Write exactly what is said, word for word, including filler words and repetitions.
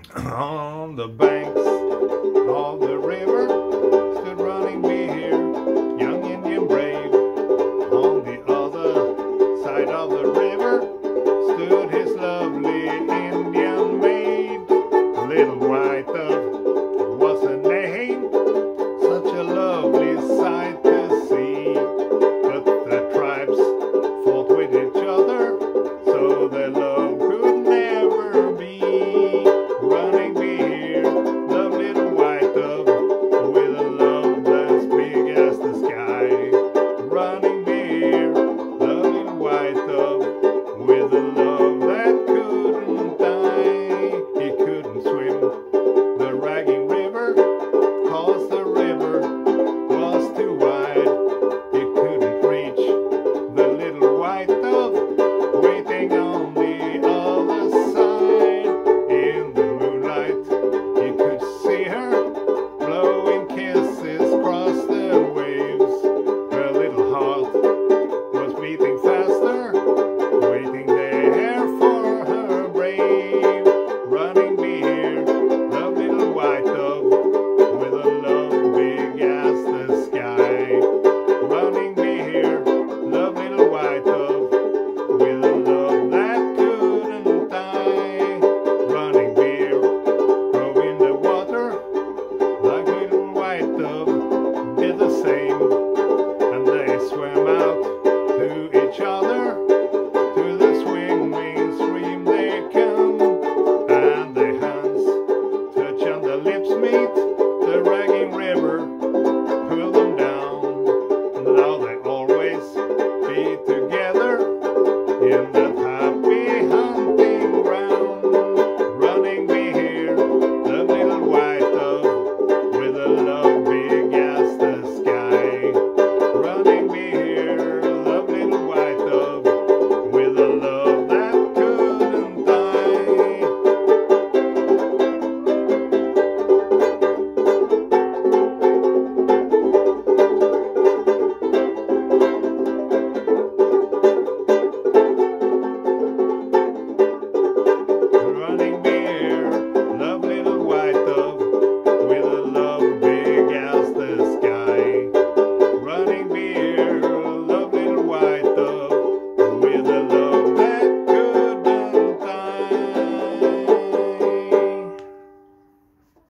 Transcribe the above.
On the banks of the river stood Running Bear, young Indian brave. On the other side of the river stood his lovely Indian maid. Little White Dove was her name, such a lovely sight to see. But the tribes fought with each other, so their love could never be. Running Bear, the little white dove, with a love as big as the sky. Running Bear, the little white dove, with a love that couldn't die. He couldn't swim the raging river, 'cause the river was too wide. He couldn't reach the little white dove, waiting on the other side. In the moonlight, he could see her, blowing kisses across the waves. Her little heart was beating faster, waiting there for her brave. Running Bear, the little white dove, with a love big as the sky. Running Bear, the little white dove, with a love that couldn't die. Running Bear drove in the water, like little white dove did the same. And they swam out to each other, to the swimming stream they come. And their hands touch and their lips meet,